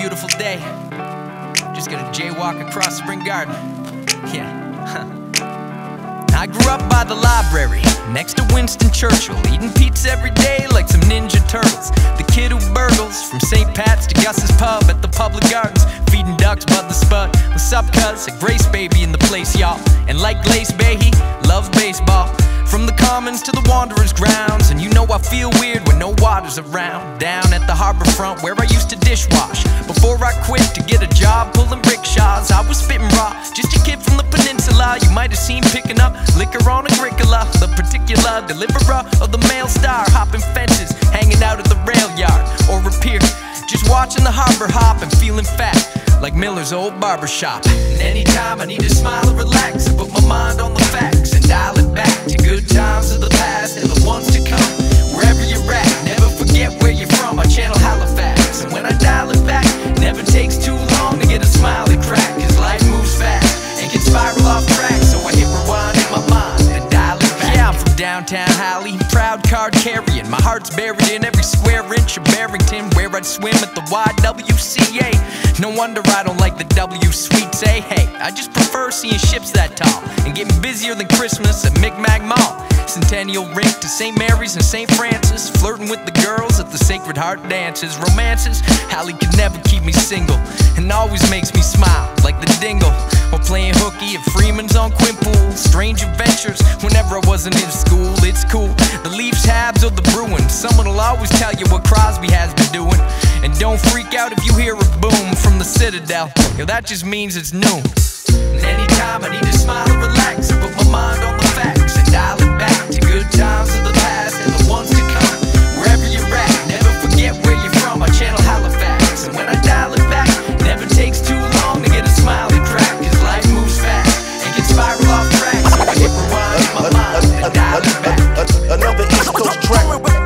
beautiful day. Just gonna jaywalk across Spring Garden. Yeah. I grew up by the library, next to Winston Churchill, eating pizza every day like some Ninja Turtles. The kid who burgles from St. Pat's to Gus's Pub at the Public Gardens, feeding ducks Bud the Spud. What's up, cuz? A Grace baby in the place, y'all. And like Glace Bay, he loves baseball. From the Commons to the Wanderers grounds, and you know I feel weird when no water's around. Down at the harbor front where I used to dishwash, before I quit to get a job pulling rickshaws. I was spitting raw, just a kid from the peninsula. You might have seen picking up liquor on Agricola, the particular deliverer of the Mail Star, hopping fences, hanging out at the rail yard or a pier, just watching the harbor hop and feeling fat like Miller's old barbershop. And anytime I need to smile or relax, I put my mind on the facts and dial it back to good times of the past and the ones to come. Wherever you're at, never forget where you're from. I channel Halifax, and when I dial it back, never takes too long to get a smiley crack, cause life moves fast and can spiral off track. So I hit rewind in my mind and dial it back. Yeah, I'm from downtown Hali, proud card carrying. My heart's buried in every square inch of Barrington, where I'd swim at the YWCA. No wonder I don't like the W suites, eh? Hey, I just prefer seeing ships that tall and getting busier than Christmas at Micmac Mall. Centennial Rink to St. Mary's and St. Francis, flirting with the girls at the Sacred Heart dances. Romances, Hallie could never keep me single, and always makes me smile like the dingle. Or playing hooky at Freeman's on Quimpool. Strange adventures whenever I wasn't in school. It's cool, the Leafs, Habs, or the Bruins, someone will always tell you what Crosby has been doing. And don't freak out if you hear a boom from the Citadel, yo, that just means it's noon. And anytime I need to smile or relax, I put my mind on the facts and dial it back to good times of the past and the ones to come. Wherever you're at, never forget where you're from. I channel Halifax, and when I dial it back, never takes too long to get a smiley crack, cause life moves fast and can spiral off track. So I hit rewind in my mind and dial it back. Another East Coast track.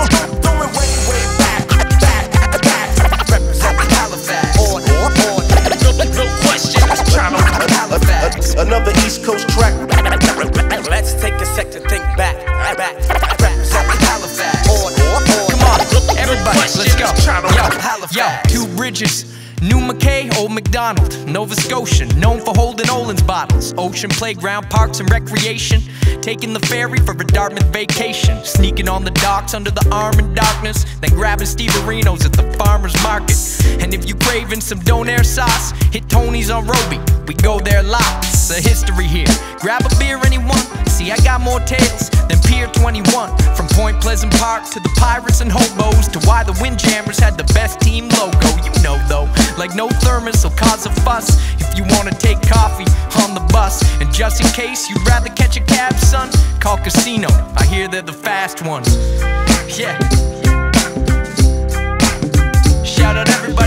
Another East Coast track. Let's take a sec to think back. Halifax. Come on, everybody, let's go. Yo, Two Bridges, New McKay, Old MacDonald, Nova Scotian, known for holding Olin's bottles. Ocean playground, parks and recreation. Taking the ferry for a Dartmouth vacation. Sneaking on the docks under the arm in darkness, then grabbing Steve-A-Rino's at the farmer's market. And if you craving some donair sauce, hit Tony's on Roby, we go there lots of history here. Grab a beer, anyone? See, I got more tales than Pier 21. From Point Pleasant Park to the Pirates and Hobos, to why the Windjammers had the best team logo. You know though, like no thermos will cause a fuss if you wanna take coffee on the bus. And just in case you'd rather catch a cab, son, call Casino, I hear they're the fast ones. Yeah. Shout out everybody.